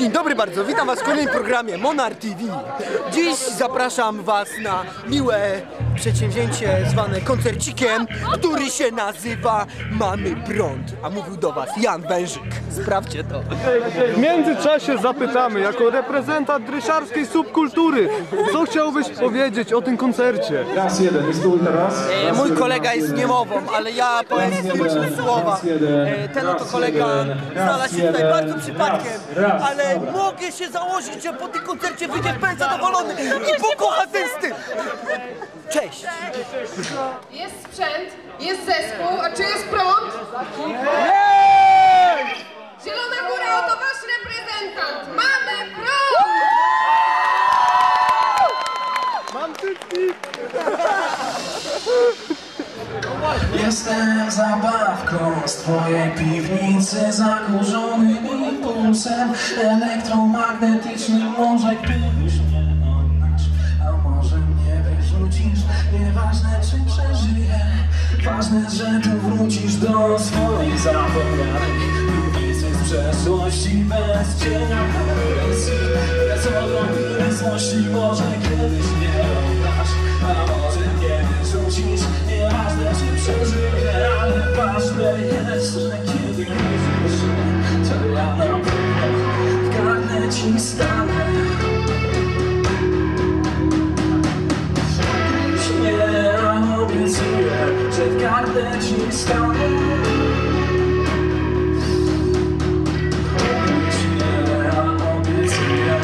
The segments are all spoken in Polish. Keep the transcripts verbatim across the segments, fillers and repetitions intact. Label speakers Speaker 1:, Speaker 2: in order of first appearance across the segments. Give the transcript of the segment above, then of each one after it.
Speaker 1: Dzień dobry bardzo, witam was w kolejnym programie Monar T V. Dziś zapraszam was na miłe przedsięwzięcie zwane koncercikiem, który się nazywa Mamy Prąd. A mówił do was Jan Wężyk. Sprawdźcie to.
Speaker 2: W międzyczasie zapytamy, jako reprezentant ryszarskiej subkultury, co chciałbyś powiedzieć o tym koncercie?
Speaker 3: Raz jeden, i stój teraz.
Speaker 1: E, mój kolega jest niemową, ale ja powiem trzy słowa. E, ten oto kolega znalazł się tutaj bardzo przypadkiem, ale mogę się założyć, że po tym koncercie wyjdzie w pełni zadowolony i pokocha ten styl. Cześć!
Speaker 4: Jest sprzęt, jest zespół, a czy jest prąd? Zielona Góra, oto wasz reprezentant! Mamy prąd!
Speaker 2: Mam tytki!
Speaker 5: Jestem zabawką z twojej piwnicy, zakurzonym impulsem elektromagnetycznym. Może kiedyś mnie odnasz, a może mnie wyrzucisz. Nieważne, czy przeżyję, ważne, że tu wrócisz do swojej zapomnianej piwnicy z przeszłości, bez cienia agresji, bez ogromnej złości. Może kiedyś mnie odnasz, a może mnie wyrzucisz. Nieważne, czy przeżyję, ale ważne jest, że kiedy wrócisz, to ja na pewno w gardle ci stanę. Nie, a obiecuję, że w gardle ci stanę. Nie, a obiecuję.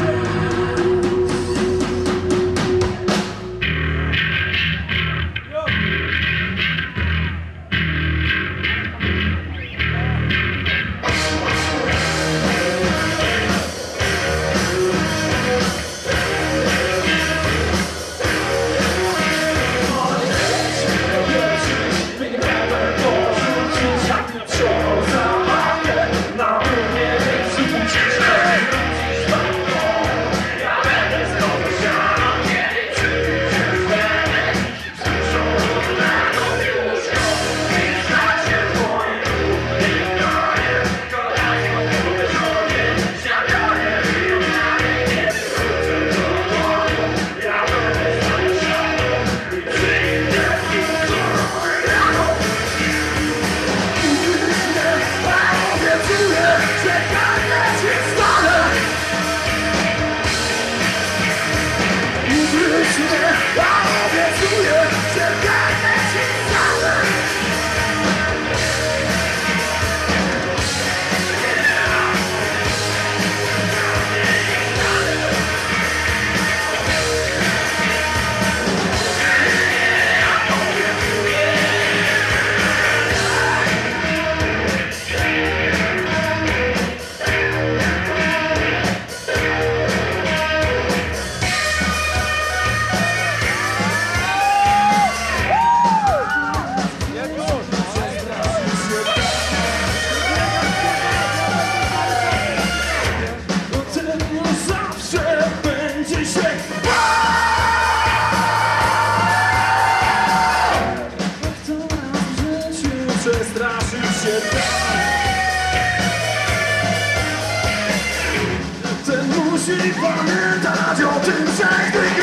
Speaker 5: Przestraszyć się tak. Ten musi pamiętać o tym, że gdy